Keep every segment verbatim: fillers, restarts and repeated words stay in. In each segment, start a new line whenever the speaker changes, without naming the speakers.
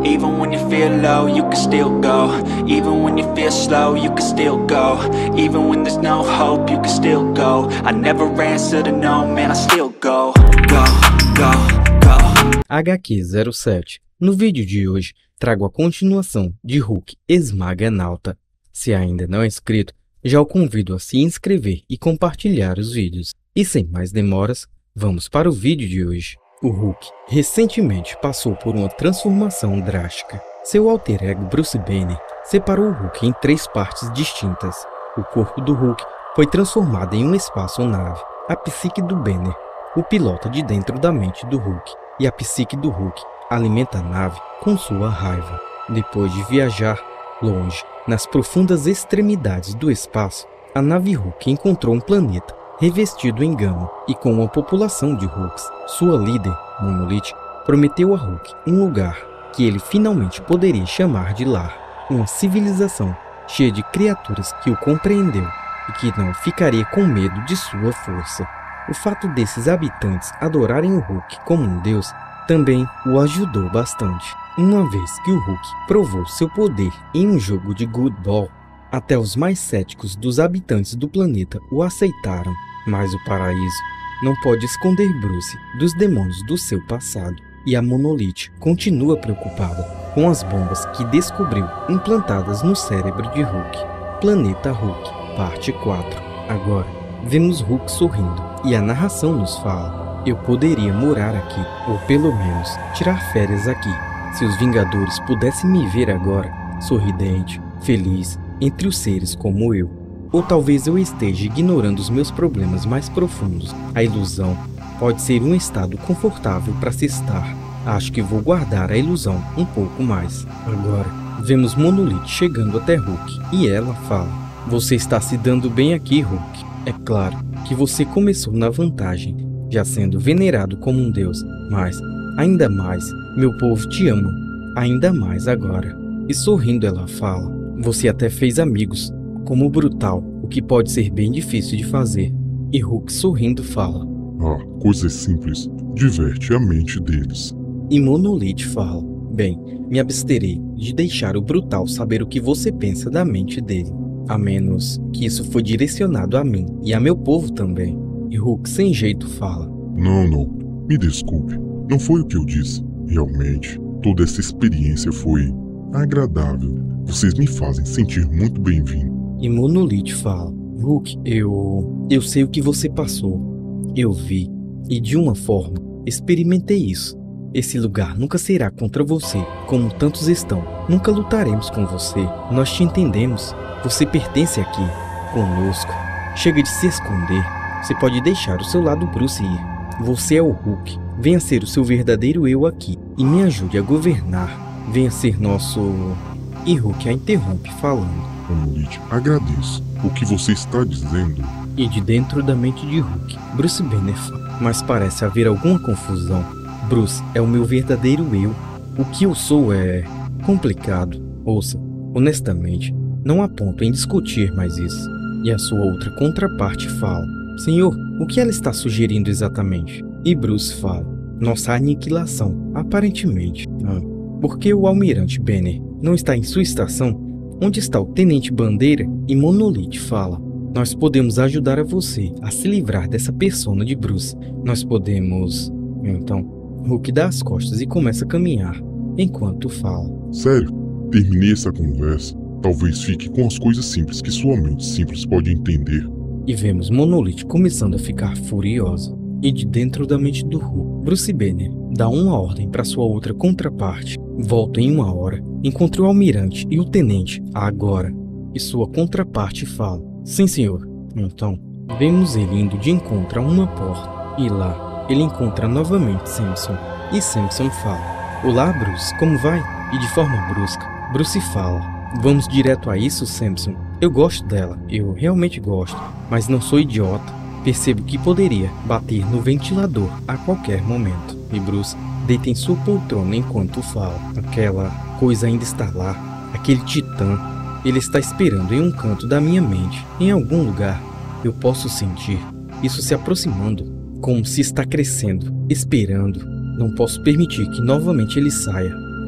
Even when you feel low, you can still go. Even when you feel slow, you can still go. Even when there's no hope, you can still go. I never answer to no, man, I still go. Go, go, go.
H Q zero sete. No vídeo de hoje, trago a continuação de Hulk Esmaga Nauta. Se ainda não é inscrito, já o convido a se inscrever e compartilhar os vídeos. E sem mais demoras, vamos para o vídeo de hoje. O Hulk recentemente passou por uma transformação drástica. Seu alter ego Bruce Banner separou o Hulk em três partes distintas. O corpo do Hulk foi transformado em uma espaçonave. A psique do Banner o pilota de dentro da mente do Hulk, e a psique do Hulk alimenta a nave com sua raiva. Depois de viajar longe, nas profundas extremidades do espaço, a nave Hulk encontrou um planeta revestido em gama e com uma população de Hulks. Sua líder, Monolith, prometeu a Hulk um lugar que ele finalmente poderia chamar de lar. Uma civilização cheia de criaturas que o compreendeu e que não ficaria com medo de sua força. O fato desses habitantes adorarem o Hulk como um deus também o ajudou bastante. Uma vez que o Hulk provou seu poder em um jogo de Good Ball, até os mais céticos dos habitantes do planeta o aceitaram. Mas o paraíso não pode esconder Bruce dos demônios do seu passado, e a Monolith continua preocupada com as bombas que descobriu implantadas no cérebro de Hulk. Planeta Hulk, parte quatro. Agora, vemos Hulk sorrindo, e a narração nos fala: eu poderia morar aqui, ou pelo menos tirar férias aqui. Se os Vingadores pudessem me ver agora, sorridente, feliz, entre os seres como eu. Ou talvez eu esteja ignorando os meus problemas mais profundos. A ilusão pode ser um estado confortável para se estar. Acho que vou guardar a ilusão um pouco mais. Agora, vemos Monolith chegando até Hulk, e ela fala: você está se dando bem aqui, Hulk. É claro que você começou na vantagem, já sendo venerado como um deus, mas, ainda mais, meu povo te ama, ainda mais agora. E sorrindo ela fala: você até fez amigos, como o Brutal, o que pode ser bem difícil de fazer. E Hulk sorrindo fala:
ah, coisas simples, diverte a mente deles.
E Monolith fala: bem, me absterei de deixar o Brutal saber o que você pensa da mente dele, a menos que isso foi direcionado a mim e a meu povo também. E Hulk sem jeito fala:
não, não, me desculpe, não foi o que eu disse. Realmente, toda essa experiência foi agradável. Vocês me fazem sentir muito bem-vindo.
E Monolith fala: Hulk, eu... eu sei o que você passou. Eu vi, e de uma forma, experimentei isso. Esse lugar nunca será contra você, como tantos estão. Nunca lutaremos com você. Nós te entendemos. Você pertence aqui, conosco. Chega de se esconder. Você pode deixar o seu lado Bruce ir. Você é o Hulk. Venha ser o seu verdadeiro eu aqui, e me ajude a governar. Venha ser nosso... E Hulk a interrompe falando:
Monolith, agradeço. O que você está dizendo?
E de dentro da mente de Hulk, Bruce Banner fala: mas parece haver alguma confusão. Bruce é o meu verdadeiro eu. O que eu sou é... complicado. Ouça, honestamente, não há ponto em discutir mais isso. E a sua outra contraparte fala: Senhor, o que ela está sugerindo exatamente? E Bruce fala: nossa aniquilação, aparentemente. Ah, porque o Almirante Banner não está em sua estação? Onde está o Tenente Bandeira? E Monolith fala: nós podemos ajudar a você a se livrar dessa persona de Bruce. Nós podemos... Então, Hulk dá as costas e começa a caminhar, enquanto fala:
sério, terminei essa conversa. Talvez fique com as coisas simples que sua mente simples pode entender.
E vemos Monolith começando a ficar furiosa. E de dentro da mente do Hulk, Bruce Banner dá uma ordem para sua outra contraparte: volta em uma hora, encontre o Almirante e o Tenente agora. E sua contraparte fala: sim, senhor. Então, vemos ele indo de encontro a uma porta, e lá ele encontra novamente Samson. E Samson fala: olá, Bruce, como vai? E de forma brusca, Bruce fala: vamos direto a isso, Samson. Eu gosto dela, eu realmente gosto, mas não sou idiota. Percebo que poderia bater no ventilador a qualquer momento. E Bruce deita em sua poltrona enquanto fala: aquela coisa ainda está lá, aquele titã. Ele está esperando em um canto da minha mente, em algum lugar. Eu posso sentir isso se aproximando, como se está crescendo, esperando. Não posso permitir que novamente ele saia.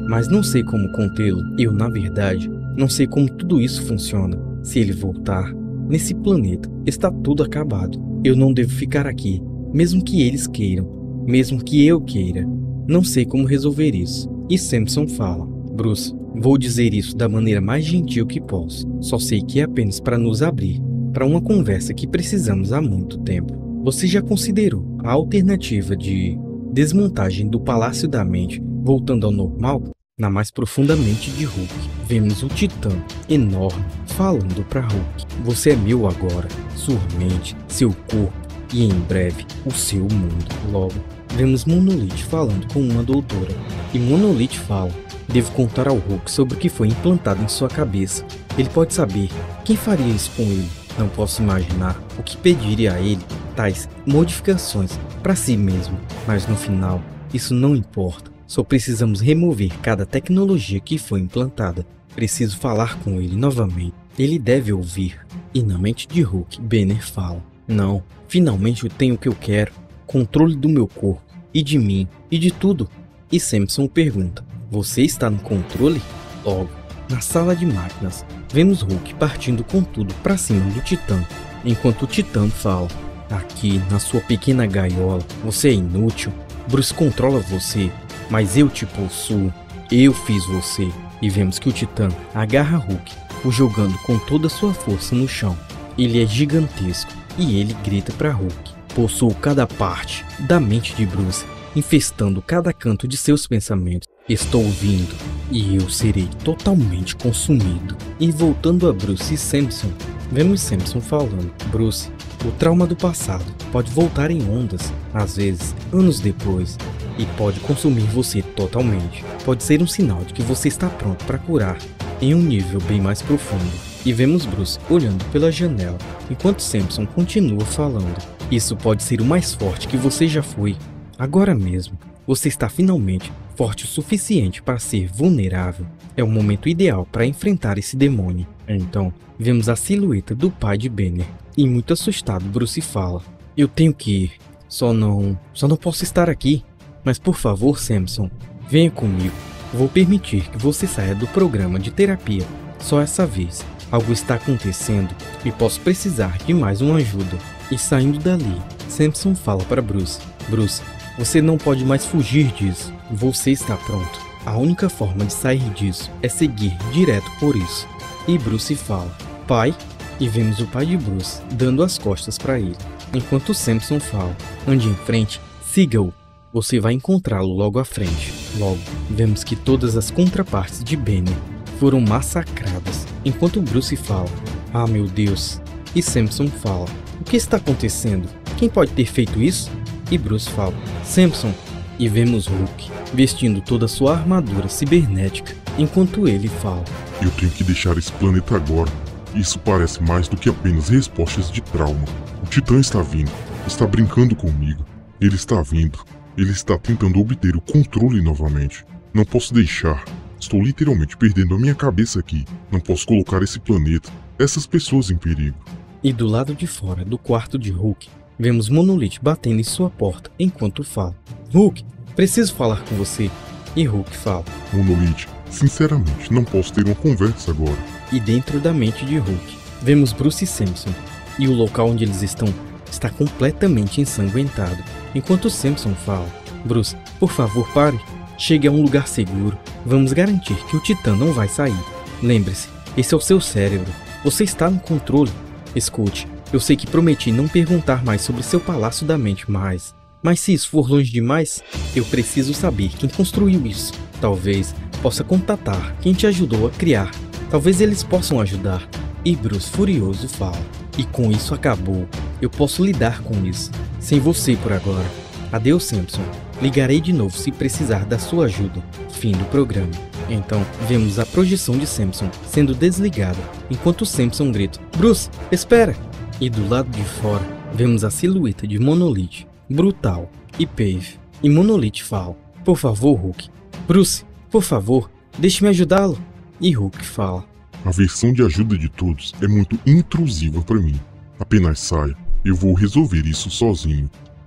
mas não sei como contê-lo. Eu, na verdade, não sei como tudo isso funciona. Se ele voltar, nesse planeta está tudo acabado. Eu não devo ficar aqui, mesmo que eles queiram, mesmo que eu queira. Não sei como resolver isso. E Samson fala: Bruce, vou dizer isso da maneira mais gentil que posso. Só sei que é apenas para nos abrir para uma conversa que precisamos há muito tempo. Você já considerou a alternativa de desmontagem do Palácio da Mente voltando ao normal? Na mais profunda mente de Hulk, vemos o Titã enorme falando para Hulk: você é meu agora, sua mente, seu corpo e em breve o seu mundo. Logo, vemos Monolith falando com uma doutora, e Monolith fala: devo contar ao Hulk sobre o que foi implantado em sua cabeça. Ele pode saber. Quem faria isso com ele? Não posso imaginar o que pediria a ele tais modificações para si mesmo, mas no final, isso não importa. Só precisamos remover cada tecnologia que foi implantada. Preciso falar com ele novamente. Ele deve ouvir. E na mente de Hulk, Banner fala: não, finalmente eu tenho o que eu quero. Controle do meu corpo, e de mim, e de tudo. E Samson pergunta: você está no controle? Logo, na sala de máquinas, vemos Hulk partindo com tudo para cima do Titã. Enquanto o Titã fala: aqui, na sua pequena gaiola, você é inútil. Bruce controla você, mas eu te possuo. Eu fiz você. E vemos que o Titã agarra Hulk, o jogando com toda a sua força no chão. Ele é gigantesco, e ele grita para Hulk: possuo cada parte da mente de Bruce, infestando cada canto de seus pensamentos. Estou vindo, e eu serei totalmente consumido. E voltando a Bruce e Samson, vemos Samson falando: Bruce, o trauma do passado pode voltar em ondas, às vezes anos depois, e pode consumir você totalmente. Pode ser um sinal de que você está pronto para curar em um nível bem mais profundo. E vemos Bruce olhando pela janela, enquanto Samson continua falando: isso pode ser o mais forte que você já foi. Agora mesmo, você está finalmente forte o suficiente para ser vulnerável. É o momento ideal para enfrentar esse demônio. Então, vemos a silhueta do pai de Banner. E muito assustado, Bruce fala: eu tenho que ir. Só não... Só não posso estar aqui. Mas por favor, Samson, venha comigo. Vou permitir que você saia do programa de terapia. Só essa vez. Algo está acontecendo e posso precisar de mais uma ajuda. E saindo dali, Samson fala para Bruce: Bruce, você não pode mais fugir disso. Você está pronto. A única forma de sair disso é seguir direto por isso. E Bruce fala: pai? E vemos o pai de Bruce dando as costas para ele. Enquanto Samson fala: ande em frente, siga-o. Você vai encontrá-lo logo à frente. Logo, vemos que todas as contrapartes de Banner foram massacradas. Enquanto Bruce fala: ah, meu Deus. E Samson fala: o que está acontecendo? Quem pode ter feito isso? E Bruce fala: Samson. E vemos Hulk vestindo toda a sua armadura cibernética, enquanto ele fala:
eu tenho que deixar esse planeta agora. Isso parece mais do que apenas respostas de trauma. O Titã está vindo. Está brincando comigo. Ele está vindo. Ele está tentando obter o controle novamente. Não posso deixar. Estou literalmente perdendo a minha cabeça aqui. Não posso colocar esse planeta, essas pessoas em perigo.
E do lado de fora do quarto de Hulk, vemos Monolith batendo em sua porta enquanto fala: Hulk, preciso falar com você. E Hulk fala:
Monolith, sinceramente, não posso ter uma conversa agora.
E dentro da mente de Hulk, vemos Bruce e Samson. E o local onde eles estão está completamente ensanguentado. Enquanto Samson fala: Bruce, por favor pare. Chegue a um lugar seguro. Vamos garantir que o Titã não vai sair. Lembre-se, esse é o seu cérebro. Você está no controle. Escute, eu sei que prometi não perguntar mais sobre seu Palácio da Mente mais. Mas se isso for longe demais, eu preciso saber quem construiu isso. Talvez possa contatar quem te ajudou a criar. Talvez eles possam ajudar. E Bruce furioso fala: e com isso acabou. Eu posso lidar com isso. Sem você por agora. Adeus, Samson. Ligarei de novo se precisar da sua ajuda. Fim do programa. Então, vemos a projeção de Samson sendo desligada, enquanto Samson grita: Bruce, espera! E do lado de fora, vemos a silhueta de Monolith, Brutal e Pave. E Monolith fala: por favor, Hulk. Bruce, por favor, deixe-me ajudá-lo. E Hulk fala:
a versão de ajuda de todos é muito intrusiva para mim. Apenas saia, eu vou resolver isso sozinho.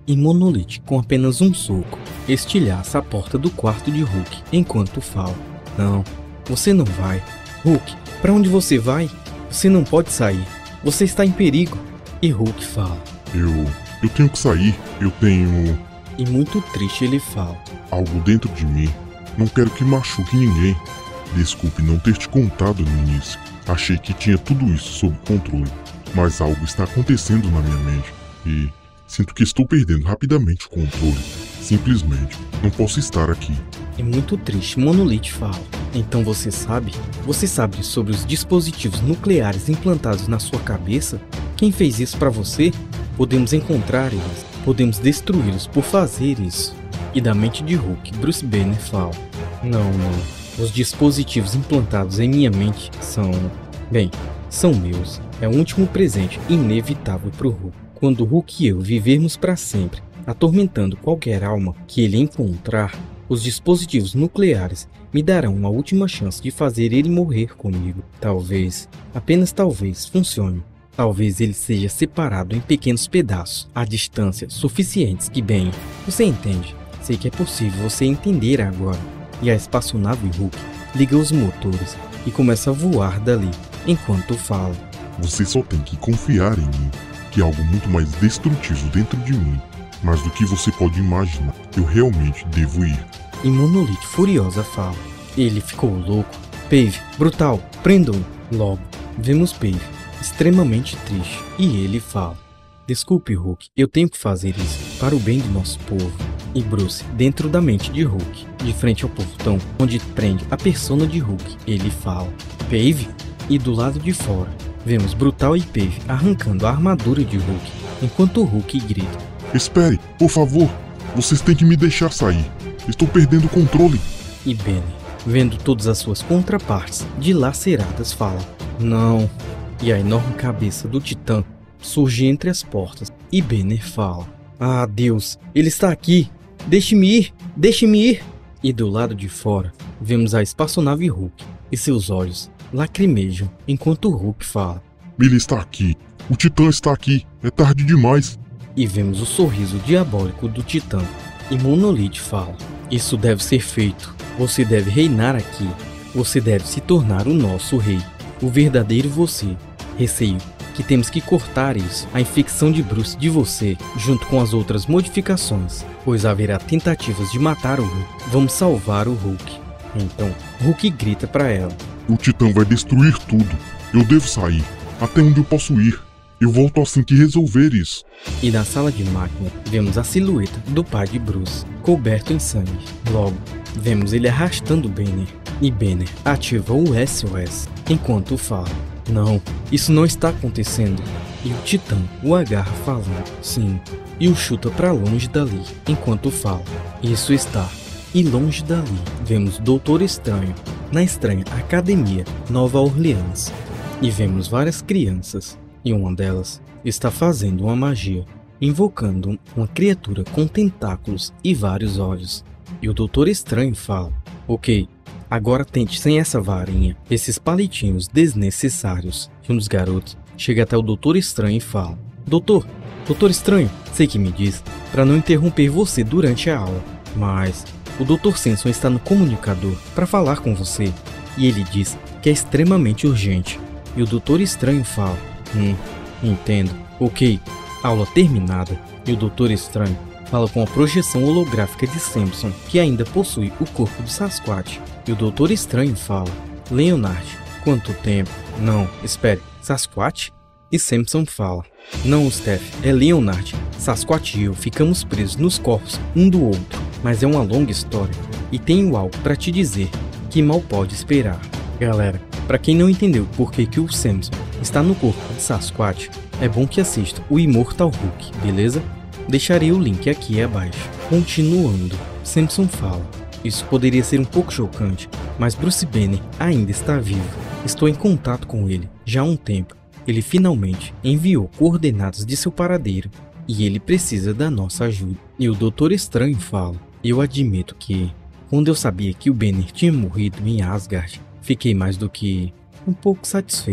e Monolith, com apenas um soco, estilhaça a porta do quarto de Hulk enquanto fala: Não, você não vai. Hulk, para onde você vai? Você não pode sair. Você está em perigo. E Hulk fala:
Eu... eu tenho que sair. Eu tenho...
E muito triste ele fala:
algo dentro de mim. Não quero que machuque ninguém. Desculpe não ter te contado no início. Achei que tinha tudo isso sob controle. Mas algo está acontecendo na minha mente. E sinto que estou perdendo rapidamente o controle. Simplesmente não posso estar aqui.
E muito triste, Monolith fala: Então você sabe? Você sabe sobre os dispositivos nucleares implantados na sua cabeça? Quem fez isso pra você? Podemos encontrar eles. Podemos destruí-los por fazer isso. E da mente de Hulk, Bruce Banner fala: Não, não. Os dispositivos implantados em minha mente são... Bem, são meus. É o último presente inevitável pro Hulk. Quando Hulk e eu vivermos para sempre, atormentando qualquer alma que ele encontrar, os dispositivos nucleares me darão uma última chance de fazer ele morrer comigo. Talvez, apenas talvez, funcione. Talvez ele seja separado em pequenos pedaços, a distância suficientes que, bem, você entende. Sei que é possível você entender agora. E a espaçonave Hulk liga os motores e começa a voar dali, enquanto fala:
Você só tem que confiar em mim, que há algo muito mais destrutivo dentro de mim. Mais do que você pode imaginar, eu realmente devo ir.
E Monolith furiosa fala: Ele ficou louco. Pave, brutal, prendam-no. Logo, vemos Pave, extremamente triste, e ele fala: Desculpe, Hulk, eu tenho que fazer isso, para o bem do nosso povo. E Bruce, dentro da mente de Hulk, de frente ao portão, onde prende a persona de Hulk, ele fala: Pave? E do lado de fora, vemos Brutal e Pave arrancando a armadura de Hulk, enquanto Hulk grita:
Espere, por favor, vocês têm que me deixar sair. Estou perdendo o controle.
E Banner, vendo todas as suas contrapartes dilaceradas, fala: Não. E a enorme cabeça do Titã surge entre as portas, e Banner fala: Ah, Deus, ele está aqui. Deixe-me ir, deixe-me ir. E do lado de fora, vemos a espaçonave Hulk, e seus olhos lacrimejam enquanto Hulk fala:
Ele está aqui. O Titã está aqui. É tarde demais.
E vemos o sorriso diabólico do Titã. E Monolith fala: Isso deve ser feito. Você deve reinar aqui. Você deve se tornar o nosso rei. O verdadeiro você. Receio que temos que cortar isso, a infecção de Bruce de você, junto com as outras modificações, pois haverá tentativas de matar o Hulk. Vamos salvar o Hulk. Então, Hulk grita para ela:
O Titã vai destruir tudo. Eu devo sair. Até onde eu posso ir? Eu volto assim que resolver isso.
E na sala de máquina, vemos a silhueta do pai de Bruce, coberto em sangue. Logo, vemos ele arrastando Banner, e Banner ativa o S O S, enquanto fala: Não, isso não está acontecendo. E o Titã o agarra falando: Sim, e o chuta para longe dali, enquanto fala: Isso está. E longe dali, vemos Doutor Estranho, na estranha Academia Nova Orleans. E vemos várias crianças, e uma delas está fazendo uma magia, invocando uma criatura com tentáculos e vários olhos. E o Doutor Estranho fala: Ok, agora tente sem essa varinha, esses palitinhos desnecessários. E um dos garotos chega até o Doutor Estranho e fala: Doutor, Doutor Estranho, sei que me diz para não interromper você durante a aula, mas o doutor Samson está no comunicador para falar com você, e ele diz que é extremamente urgente. E o Doutor Estranho fala: Hum, entendo. Ok, aula terminada. E o Doutor Estranho fala com a projeção holográfica de Samson, que ainda possui o corpo de Sasquatch. E o Doutor Estranho fala: Leonard, quanto tempo? Não, espere, Sasquatch? E Samson fala: Não, Steph, é Leonard. Sasquatch e eu ficamos presos nos corpos um do outro, mas é uma longa história e tenho algo para te dizer que mal pode esperar. Galera, para quem não entendeu por que que o Samson está no corpo de Sasquatch, é bom que assista o Immortal Hulk, beleza? Deixarei o link aqui abaixo. Continuando, Samson fala: Isso poderia ser um pouco chocante, mas Bruce Banner ainda está vivo. Estou em contato com ele já há um tempo. Ele finalmente enviou coordenadas de seu paradeiro e ele precisa da nossa ajuda. E o Doutor Estranho fala: Eu admito que, quando eu sabia que o Banner tinha morrido em Asgard, fiquei mais do que um pouco satisfeito.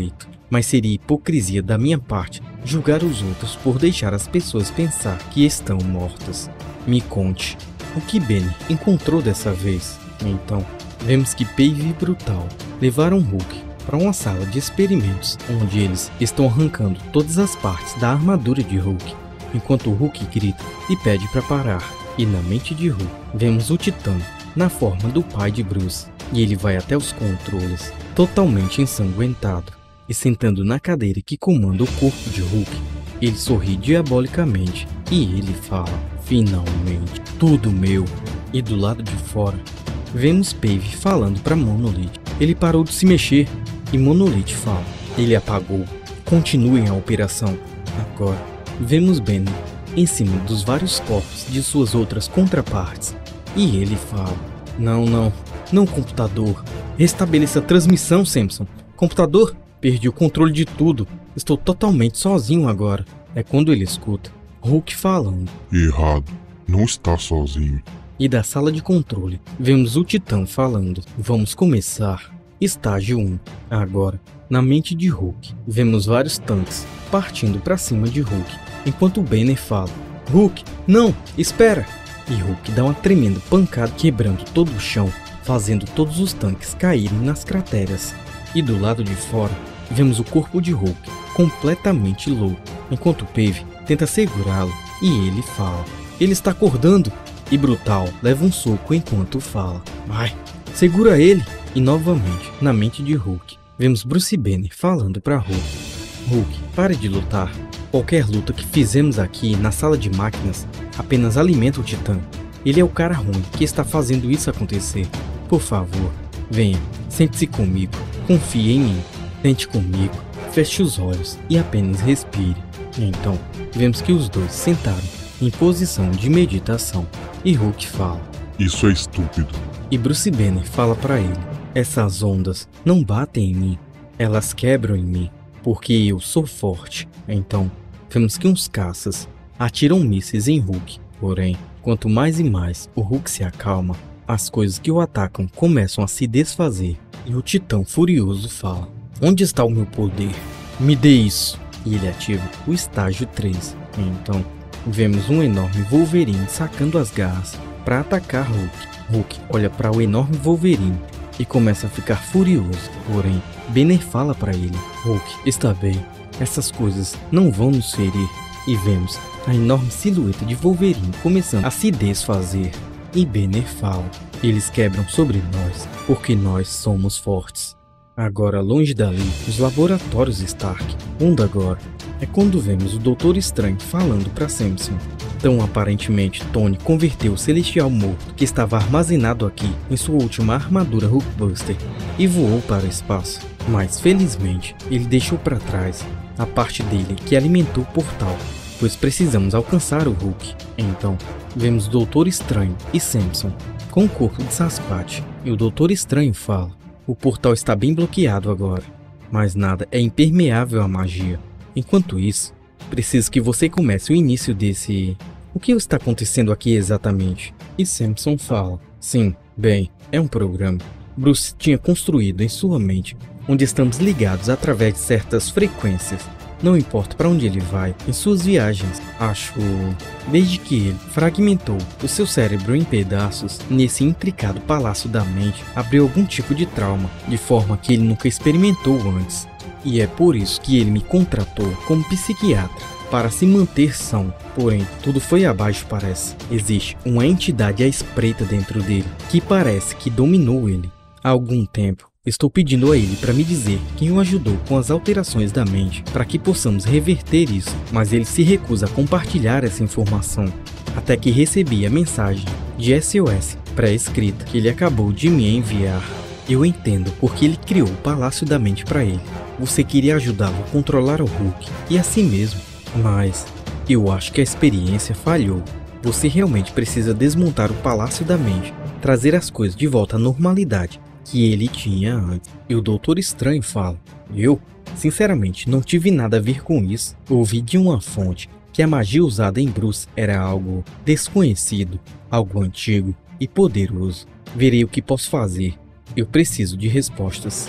mas seria hipocrisia da minha parte julgar os outros por deixar as pessoas pensar que estão mortas. Me conte, o que Banner encontrou dessa vez? Então, vemos que Pave e Brutal levaram Hulk para uma sala de experimentos, onde eles estão arrancando todas as partes da armadura de Hulk, enquanto o Hulk grita e pede para parar. E na mente de Hulk, vemos o Titã na forma do pai de Bruce, e ele vai até os controles, totalmente ensanguentado, e sentando na cadeira que comanda o corpo de Hulk, ele sorri diabolicamente, e ele fala, finalmente, tudo meu. E do lado de fora, vemos Pave falando para Monolith. Ele parou de se mexer, e Monolith fala, ele apagou, continuem a operação. Agora, vemos Banner em cima dos vários corpos de suas outras contrapartes, e ele fala, não, não, não computador, restabeleça a transmissão, Samson. Computador, perdi o controle de tudo, estou totalmente sozinho agora. É quando ele escuta Hulk falando,
errado, não está sozinho.
E da sala de controle, vemos o Titã falando, vamos começar. Estágio um. Agora, na mente de Hulk, vemos vários tanques partindo para cima de Hulk, enquanto Banner fala, Hulk, não, espera! E Hulk dá uma tremenda pancada quebrando todo o chão, fazendo todos os tanques caírem nas crateras. E do lado de fora, vemos o corpo de Hulk completamente louco, enquanto Pave tenta segurá-lo e ele fala, ele está acordando! E Brutal leva um soco enquanto fala, vai, segura ele! E novamente, na mente de Hulk, vemos Bruce Banner falando para Hulk, Hulk, pare de lutar. Qualquer luta que fizemos aqui na sala de máquinas apenas alimenta o Titã. Ele é o cara ruim que está fazendo isso acontecer. Por favor, venha, sente-se comigo, confie em mim, sente comigo, feche os olhos e apenas respire. Então, vemos que os dois sentaram em posição de meditação e Hulk fala,
isso é estúpido.
E Bruce Banner fala para ele, essas ondas não batem em mim, elas quebram em mim, porque eu sou forte. Então, vemos que uns caças atiram mísseis em Hulk, porém, quanto mais e mais o Hulk se acalma, as coisas que o atacam começam a se desfazer, e o Titã furioso fala, onde está o meu poder? Me dê isso! E ele ativa o estágio três. Então, vemos um enorme Wolverine sacando as garras para atacar Hulk. Hulk olha para o enorme Wolverine e começa a ficar furioso, porém, Banner fala para ele, Hulk, está bem, essas coisas não vão nos ferir. E vemos a enorme silhueta de Wolverine começando a se desfazer. E Banner fala, eles quebram sobre nós, porque nós somos fortes. Agora, longe dali, os laboratórios Stark. Onde agora? É quando vemos o Doutor Estranho falando para Samson. Então, aparentemente, Tony converteu o Celestial morto que estava armazenado aqui em sua última armadura Hulkbuster e voou para o espaço. Mas, felizmente, ele deixou para trás a parte dele que alimentou o portal, pois precisamos alcançar o Hulk. Então, vemos o Doutor Estranho e Samson com o corpo de Sasquatch. E o Doutor Estranho fala, o portal está bem bloqueado agora, mas nada é impermeável à magia. Enquanto isso, preciso que você comece o início desse... O que está acontecendo aqui exatamente? E Samson fala, sim, bem, é um programa. Bruce tinha construído em sua mente, onde estamos ligados através de certas frequências. Não importa para onde ele vai, em suas viagens, acho... Desde que ele fragmentou o seu cérebro em pedaços, nesse intricado palácio da mente, abriu algum tipo de trauma, de forma que ele nunca experimentou antes. E é por isso que ele me contratou como psiquiatra, para se manter são. Porém, tudo foi abaixo parece. Existe uma entidade à espreita dentro dele, que parece que dominou ele. Há algum tempo, estou pedindo a ele para me dizer quem o ajudou com as alterações da mente, para que possamos reverter isso, mas ele se recusa a compartilhar essa informação. Até que recebi a mensagem de S O S pré-escrita que ele acabou de me enviar. Eu entendo porque ele criou o Palácio da Mente para ele. Você queria ajudá-lo a controlar o Hulk, e assim mesmo. Mas eu acho que a experiência falhou. Você realmente precisa desmontar o Palácio da Mente, trazer as coisas de volta à normalidade que ele tinha antes. E o Doutor Estranho fala, eu, sinceramente, não tive nada a ver com isso. Ouvi de uma fonte que a magia usada em Bruce era algo desconhecido, algo antigo e poderoso. Verei o que posso fazer. Eu preciso de respostas.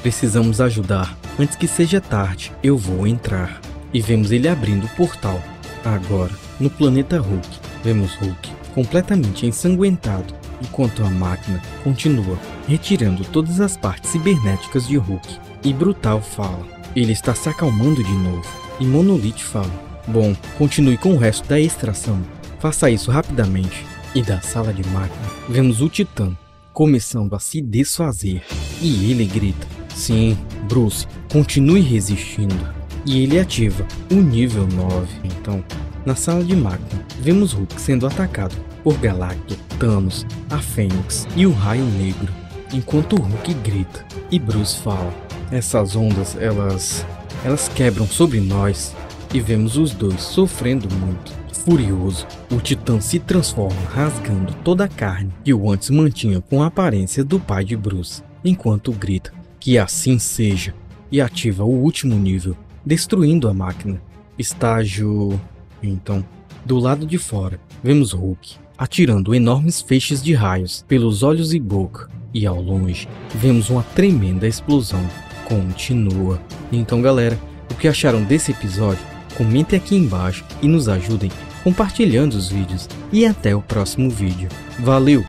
Precisamos ajudar. Antes que seja tarde, eu vou entrar. E vemos ele abrindo o portal. Agora, no planeta Hulk, vemos Hulk completamente ensanguentado, enquanto a máquina continua retirando todas as partes cibernéticas de Hulk. E Brutal fala, ele está se acalmando de novo. E Monolith fala, bom, continue com o resto da extração, faça isso rapidamente. E da sala de máquina, vemos o Titã começando a se desfazer. E ele grita, sim, Bruce, continue resistindo. E ele ativa o nível nove. Então, na sala de máquina, vemos Hulk sendo atacado por Galactus, Thanos, a Fênix e o Raio Negro, enquanto o Hulk grita. E Bruce fala, essas ondas, elas, elas quebram sobre nós. E vemos os dois sofrendo muito. Furioso, o Titã se transforma, rasgando toda a carne que o antes mantinha com a aparência do pai de Bruce, enquanto grita que assim seja e ativa o último nível, destruindo a máquina. Estágio... Então, do lado de fora, vemos Hulk atirando enormes feixes de raios pelos olhos e boca, e ao longe, vemos uma tremenda explosão. Continua. Então galera, o que acharam desse episódio? Comentem aqui embaixo e nos ajudem compartilhando os vídeos. E até o próximo vídeo. Valeu!